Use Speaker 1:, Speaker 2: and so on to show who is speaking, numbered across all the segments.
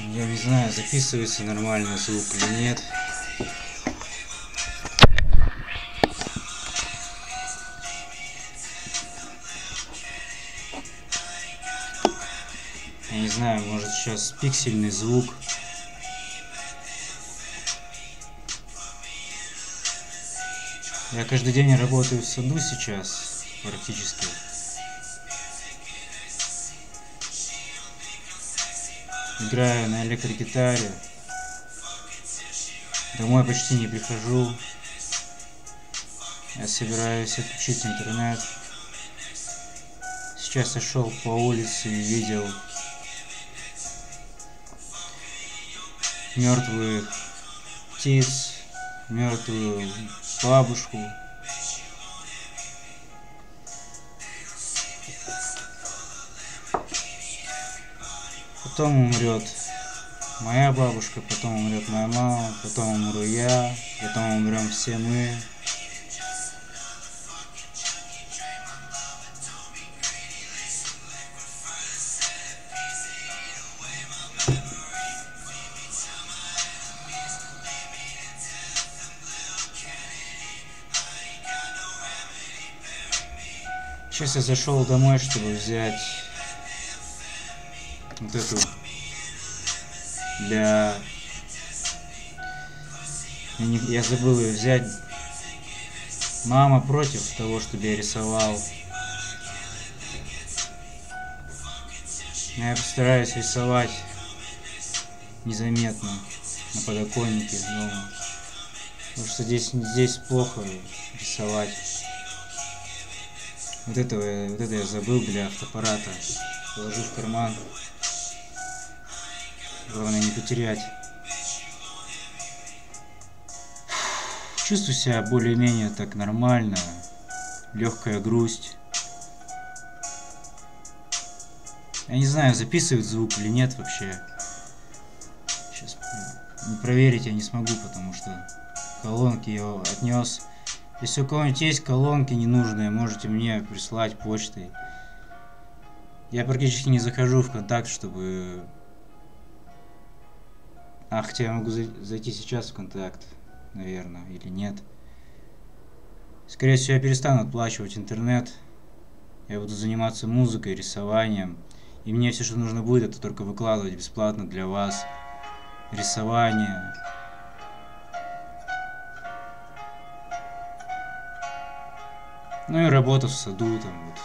Speaker 1: Я не знаю, записывается нормально звук или нет. Я не знаю, может сейчас пиксельный звук. Я каждый день работаю в саду сейчас, практически. Играю на электрогитаре. Домой почти не прихожу. Я собираюсь отключить интернет. Сейчас я шел по улице и видел мертвых птиц, мертвую бабушку. Потом умрет моя бабушка, потом умрет моя мама, потом умру я, потом умрем все мы. Сейчас я зашел домой, чтобы взять вот эту для... Я забыл ее взять. Мама против того, чтобы я рисовал. Но я постараюсь рисовать незаметно на подоконнике дома. Потому что здесь плохо рисовать. Вот это я забыл для автоаппарата. Положу в карман. Главное не потерять. Чувствую себя более-менее так нормально. Легкая грусть. Я не знаю, записывает звук или нет вообще. Сейчас проверить я не смогу, потому что колонки я отнес. Если у кого-нибудь есть колонки ненужные, можете мне прислать почтой. Я практически не захожу в контакт, чтобы... хотя я могу зайти сейчас в контакт, наверное, или нет. Скорее всего, я перестану оплачивать интернет. Я буду заниматься музыкой, рисованием. И мне все, что нужно будет, это только выкладывать бесплатно для вас. Рисование. Ну и работа в саду там вот.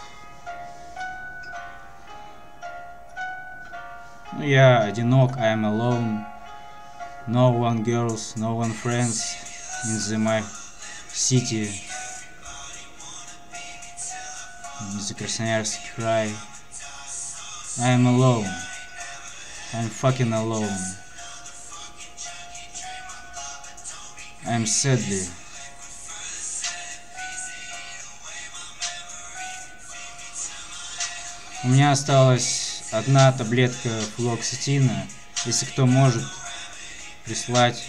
Speaker 1: Ну я одинок, I'm alone. No one girls, no one friends in my city. In the Красноярский край. I'm alone. I'm fucking alone. I'm sadly. У меня осталась одна таблетка флуоксетина. Если кто может прислать,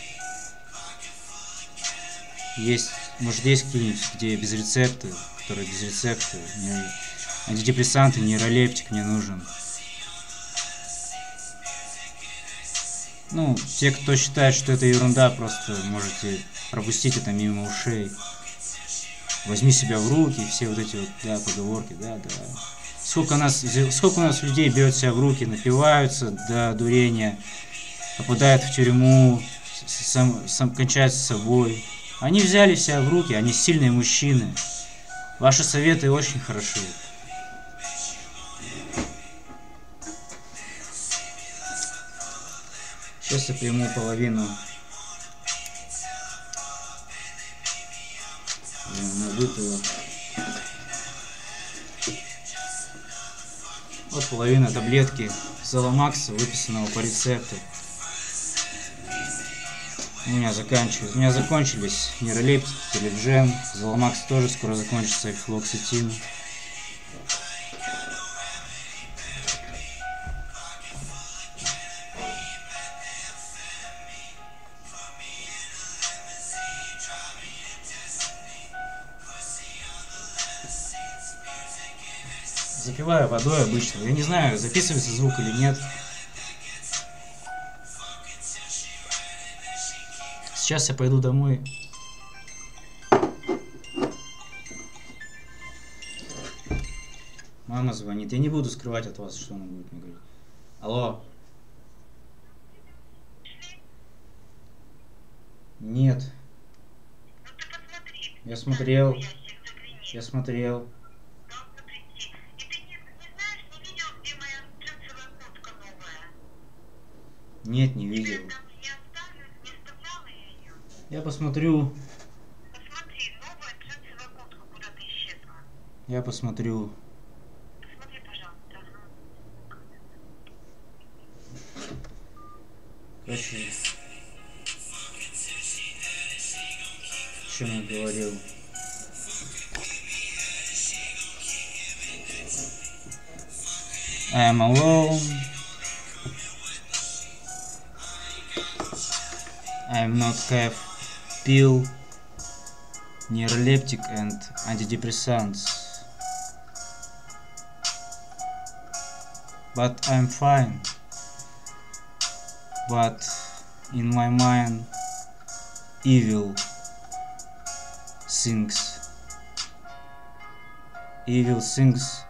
Speaker 1: может есть какие-нибудь, где без рецепта, которые без рецепта, антидепрессанты, нейролептик мне нужен. Ну, те, кто считает, что это ерунда, просто можете пропустить это мимо ушей. Возьми себя в руки, все вот эти вот, да, поговорки, да. Сколько у нас людей берет себя в руки, напиваются до дурения, попадают в тюрьму, кончают с собой. Они взяли себя в руки, они сильные мужчины. Ваши советы очень хороши. Сейчас я приму половину. Она выпила. Вот половина таблетки Золомакса, выписанного по рецепту. У меня закончились нейролептики, Теледжен. Золомакс тоже скоро закончится, и флуоксетин. Запиваю водой обычно. Я не знаю, записывается звук или нет. Сейчас я пойду домой. Мама звонит. Я не буду скрывать от вас, что она будет мне говорить. Алло. Нет.
Speaker 2: Ну ты посмотри.
Speaker 1: Я смотрел.
Speaker 2: Ящик загляни.
Speaker 1: Я смотрел.
Speaker 2: Должно прийти. И ты не знаешь, не видел, где моя джинсовая куртка новая?
Speaker 1: Нет, не
Speaker 2: Я
Speaker 1: видел.
Speaker 2: там не оставлю, не оставляла я ее.
Speaker 1: Я посмотрю.
Speaker 2: Посмотри, новая джинсовая куртка куда-то исчезла.
Speaker 1: Я посмотрю.
Speaker 2: Посмотри, пожалуйста. Ага.
Speaker 1: Короче. О чем я говорил? I am alone. I am not have pill, neuroleptic and antidepressants. But I'm fine. But in my mind, evil things. Evil things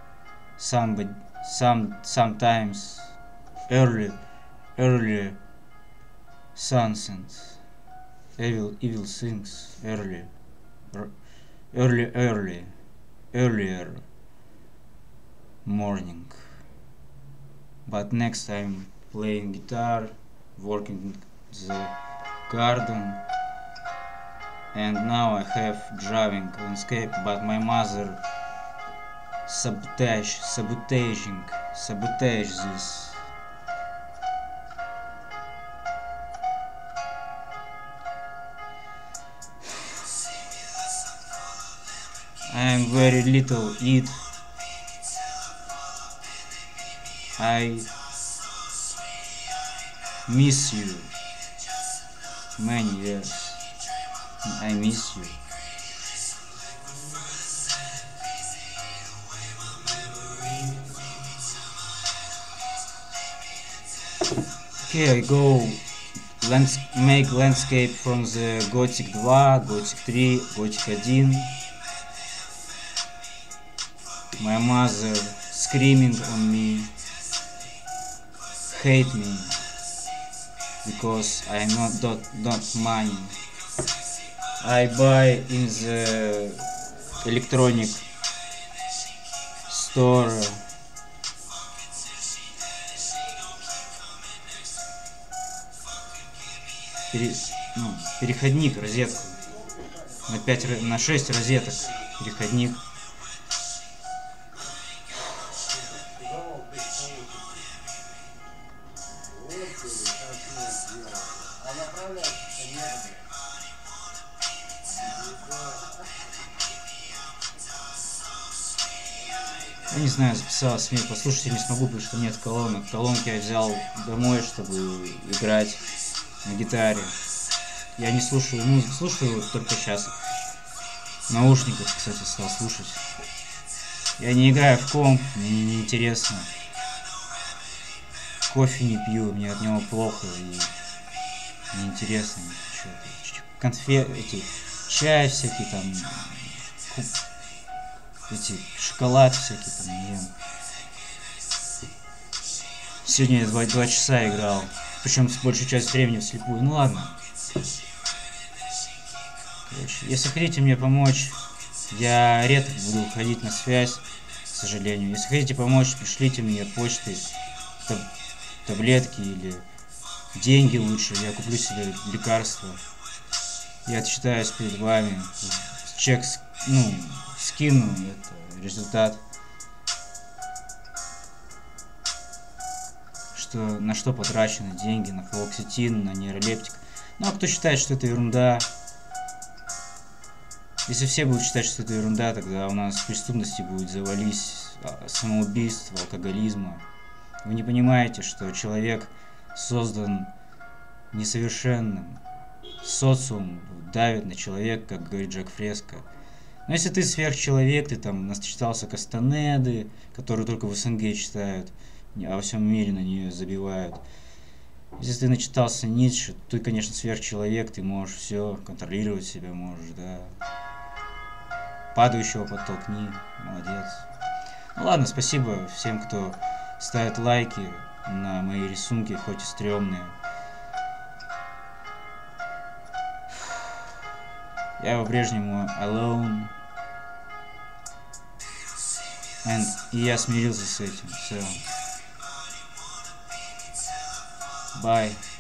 Speaker 1: sometimes early sunsets. Evil things earlier morning. But next time playing guitar, working the garden, and now I have driving landscape, but my mother sabotage this. I am very little eat. I miss you many years. I miss you. Okay, I go make landscape from the Gothic 2, Gothic 3, Gothic 1. My mother screaming on me, hate me because I not money. I buy in the electronic store переходник, розетку на 6 розеток, переходник. Я не знаю, записал смех, послушать я не смогу, потому что нет колонок. Колонки я взял домой, чтобы играть на гитаре. Я не слушаю музыку, слушаю только сейчас. В наушниках, кстати, стал слушать. Я не играю в комп, мне не интересно. Кофе не пью, мне от него плохо и неинтересно. Конфеты, эти, чай всякий там, эти, шоколад всякий там не ем. Сегодня я 2 часа играл, причем большую часть времени вслепую. Ну ладно. Короче, если хотите мне помочь, я редко буду выходить на связь, к сожалению. Если хотите помочь, пришлите мне почтой таблетки или деньги лучше, я куплю себе лекарства. Я отчитаюсь перед вами, чек, скину это, результат, на что потрачены деньги, на флуоксетин, на нейролептик. Ну а кто считает, что это ерунда, если все будут считать, что это ерунда, тогда у нас преступности будет завались, самоубийства, алкоголизма. Вы не понимаете, что человек создан несовершенным. Социум давит на человека, как говорит Жак Фреско. Но если ты сверхчеловек, ты там начитался Кастанеды, которые только в СНГ читают, а во всем мире на нее забивают. Если ты начитался Ницше, ты, конечно, сверхчеловек, ты можешь все контролировать себя, можешь, да. Падающего подтолкни, молодец. Ну ладно, спасибо всем, кто ставит лайки на мои рисунки, хоть и стрёмные. Я по-прежнему alone. И я смирился с этим. Все. Bye.